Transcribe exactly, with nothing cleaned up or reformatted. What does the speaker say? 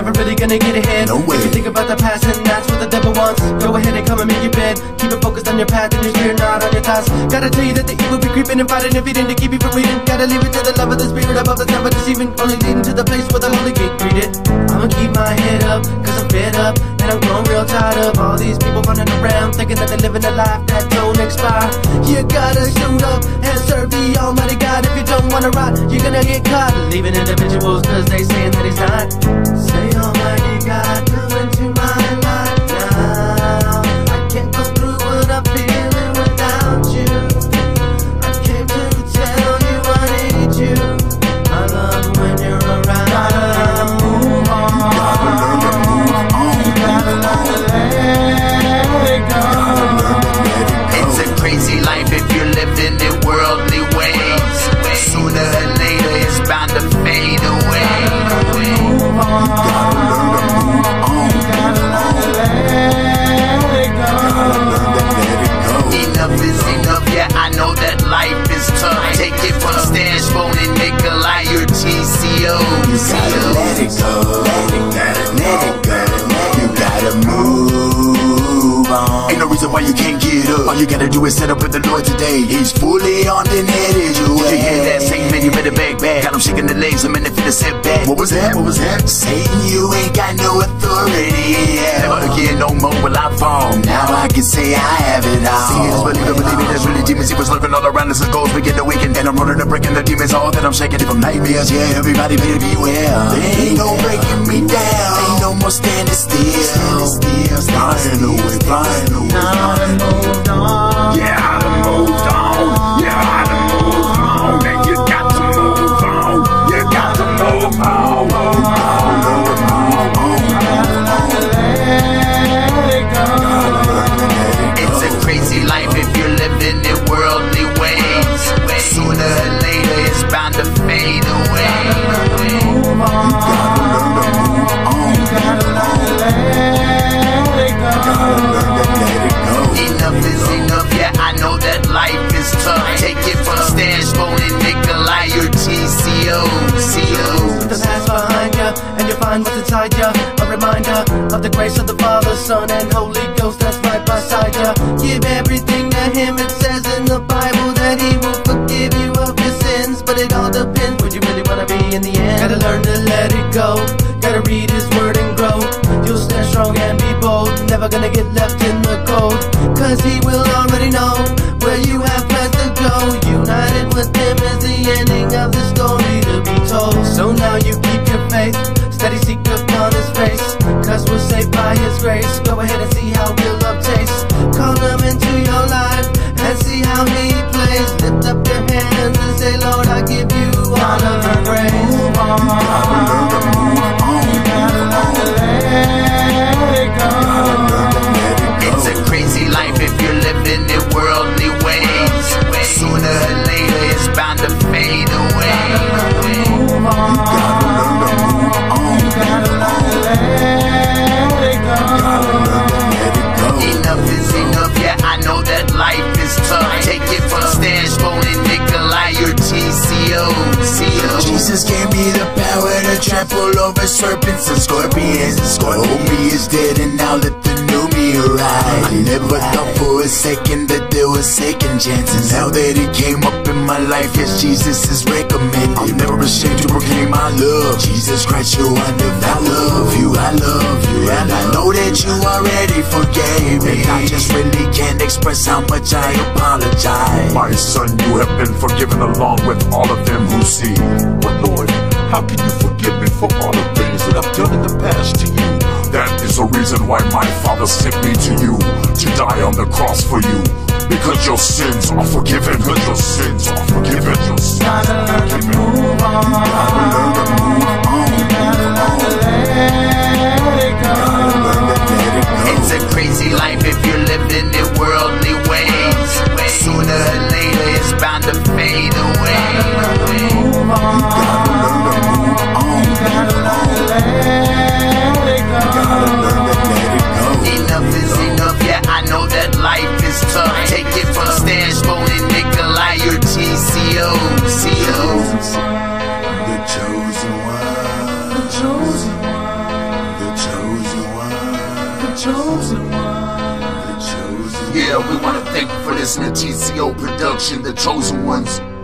never really gonna get ahead. No way. If you think about the past and that's what the devil wants, go ahead and come and make your bed. Keep it focused on your path and your spirit, not on your thoughts. Gotta tell you that the evil be creeping and fighting and feeding to keep you from reading. Gotta leave it to the love of the spirit above that's never deceiving, only leading to the place where the holy gate greeted. I'ma keep my head up, cause I'm fed up, and I'm grown real tired of all these people running around thinking that they're living a life that don't expire. You gotta suit up and serve the almighty God. If you don't wanna rot, you're gonna get caught leaving individuals cause they saying that he's not. Say, almighty God, come into my life now. I can't go through what I'm feeling without you. I came to tell you I need you. I love when you're around. Gotta learn to move on. Gotta learn to move on. Gotta learn to let it go. It's a crazy life if you're living in worldly ways. Sooner or later it's bound to fade away. Gotta learn to move on. Gotta learn to let it go. Gotta learn to let it go. Enough is enough, yeah, I know that life is tough. Take it from Stan Spohn and Nikolai, your T C O. You gotta let it go. Let it go. Let it go. You gotta move on. Ain't no reason why you can't get up. All you gotta do is set up with the Lord today. He's fully on the headed your way. You hear that? Satan, man, you better back back. Got him shaking the legs, a minute for the setback. What was that? What was that? Satan, you ain't got no authority. Never again, no more will I fall. Now I can say I have it all. See, it's believe it, believe it, there's really demons. He was lurking all around us, the ghosts begin to weaken. And I'm running and breaking the demons, all that I'm shaking. If I'm nightmares, yeah, everybody better beware. There ain't no breaking me down. Ain't no more standing still. Flying away, flying away. Now I moved on. Yeah, I done moved on. Yeah, I done moved on. And you got to move on. You got to move on. It's a crazy life if you're living in worldly ways. Sooner or later it's bound to fade away. Enough is enough, yeah, I know that life is tough. Take it from Stan Spohn and Nikolai, your T C O. Put the past behind ya, and you'll find what's inside ya. A reminder of the grace of the Father, Son, and Holy Ghost that's right beside ya. Give everything to Him. It says in the Bible that He will forgive you of your sins, but it all depends would you really wanna be in the end. Gotta learn to let it go. Gotta read His Word and grow. You'll stand strong and be bold. Never gonna get left in the cold, cause He will already know where you have plans to go. United with Him is the ending of the story to be told. So now you keep your faith, steady seek upon His face, cause we're saved by His grace. Go ahead and see how real love tastes. Call Him into your life and see how He plays. Lift up your hands and say, Lord, I give you all of the praise. It's a crazy life if you're living in worldly ways. Sooner or later it's bound to fade away. Enough is enough, yeah, I know that life is tough. Take it from Stan Spohn and Nikolai, your T C O. Jesus gave me the power to trample over serpents and scorpions. Old me is dead and now let the new me arise. I never thought for a second that there was second chances. Now that it came up in my life, yes, Jesus is recommended. I'm never ashamed to proclaim my love. Jesus Christ, you wonderful. I love you, I love you, and I know that you already forgave me. I just really can't express how much I apologize. My son, you have been forgiven along with all of them who see. But Lord, how can you forgive me for all the things that I've done in the past to you? That is the reason why my Father sent me to you, to die on the cross for you. Because your sins are forgiven. Because your sins are forgiven. Your sins Gotta learn to move on. Gotta learn to move on. Gotta learn to let it go. It's a crazy life if you're living in worldly ways. Sooner or later it's bound to fade away. Enough is enough, yeah, I know that life is tough. Take it from Stan Spohn and Nikolai, your T C O. The chosen one. The chosen one. chosen one. Yeah, we wanna thank you for listening to T C O production, The Chosen Ones.